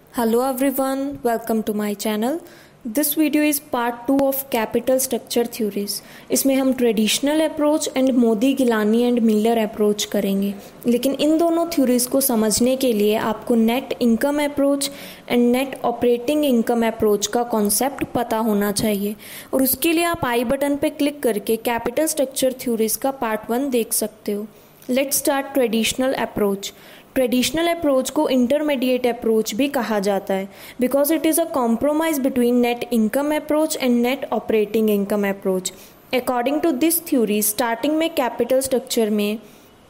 Hello everyone, welcome to my channel. This video is part 2 of capital structure theories. इसमें हम traditional approach and Modigliani and Miller approach करेंगे, लेकिन इन दोनों theories को समझने के लिए आपको net income approach and net operating income approach का कॉन्सेप्ट पता होना चाहिए और उसके लिए आप आई बटन पे क्लिक करके कैपिटल स्ट्रक्चर थ्योरीज का पार्ट 1 देख सकते हो. Let's start traditional approach. Traditional approach को इंटरमीडिएट अप्रोच भी कहा जाता है because it is a compromise between net income approach and net operating income approach. According to this theory starting में कैपिटल स्ट्रक्चर में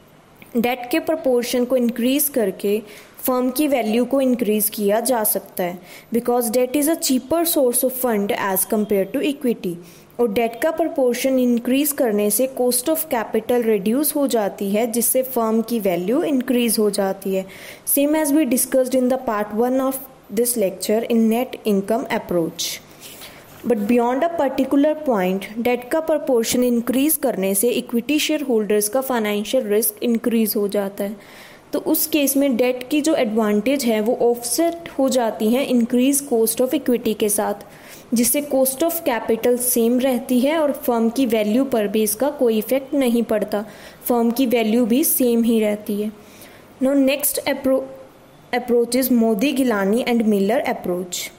डेट के प्रपोर्शन को increase करके फर्म की वैल्यू को इंक्रीज किया जा सकता है because debt is a cheaper source of fund as compare to equity. और डेट का प्रपोर्शन इंक्रीज करने से कॉस्ट ऑफ कैपिटल रिड्यूस हो जाती है जिससे फर्म की वैल्यू इंक्रीज हो जाती है. Same as we discussed in the part 1 of this lecture in net income approach. But beyond a particular point debt का प्रपोर्शन इंक्रीज करने से इक्विटी शेयर होल्डर्स का फाइनेंशियल रिस्क इंक्रीज हो जाता है. तो उस केस में डेट की जो एडवांटेज है वो ऑफसेट हो जाती है इंक्रीज कॉस्ट ऑफ इक्विटी के साथ, जिससे कॉस्ट ऑफ कैपिटल सेम रहती है और फर्म की वैल्यू पर भी इसका कोई इफेक्ट नहीं पड़ता. फर्म की वैल्यू भी सेम ही रहती है. No next approach is Modigliani and Miller approach.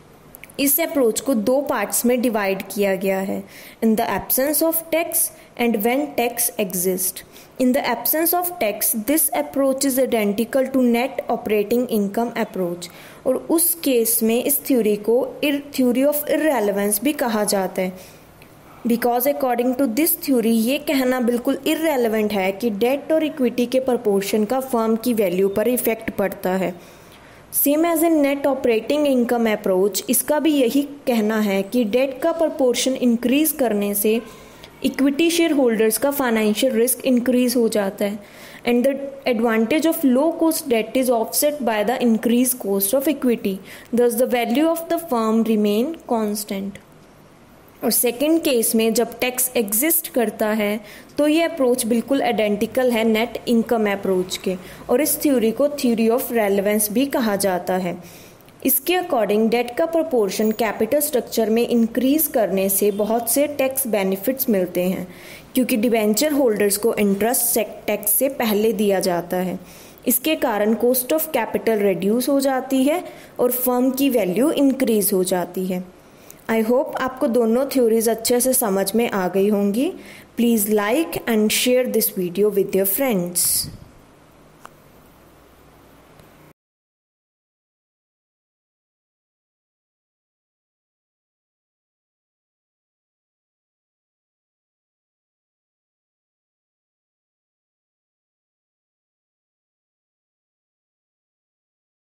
इस अप्रोच को दो पार्ट्स में डिवाइड किया गया है, in the absence of tax and when tax exist. In the absence of tax, this approach is identical to net operating income approach. और उस case में इस थ्योरी को थ्योरी ऑफ इररेलेवेंस भी कहा जाता है because according to this theory ये कहना बिल्कुल इररेलेवेंट है कि डेट और इक्विटी के प्रपोर्शन का फर्म की वैल्यू पर इफेक्ट पड़ता है. Same as in net operating income approach इसका भी यही कहना है कि डेट का प्रपोर्शन इंक्रीज करने से इक्विटी शेयर होल्डर्स का फाइनेंशियल रिस्क इंक्रीज हो जाता है and the advantage of low cost debt is offset by the increase cost of equity, thus the value of the firm remain constant. और second case में जब tax exist करता है तो ये अप्रोच बिल्कुल आइडेंटिकल है नेट इनकम अप्रोच के और इस थ्योरी को थ्योरी ऑफ रेलेवेंस भी कहा जाता है. इसके अकॉर्डिंग डेट का प्रपोर्शन कैपिटल स्ट्रक्चर में इंक्रीज करने से बहुत से टैक्स बेनिफिट्स मिलते हैं क्योंकि डिबेंचर होल्डर्स को इंटरेस्ट टैक्स से पहले दिया जाता है. इसके कारण कॉस्ट ऑफ कैपिटल रिड्यूस हो जाती है और फर्म की वैल्यू इंक्रीज हो जाती है. आई होप आपको दोनों थ्योरीज अच्छे से समझ में आ गई होंगी. Please like and share this video with your friends.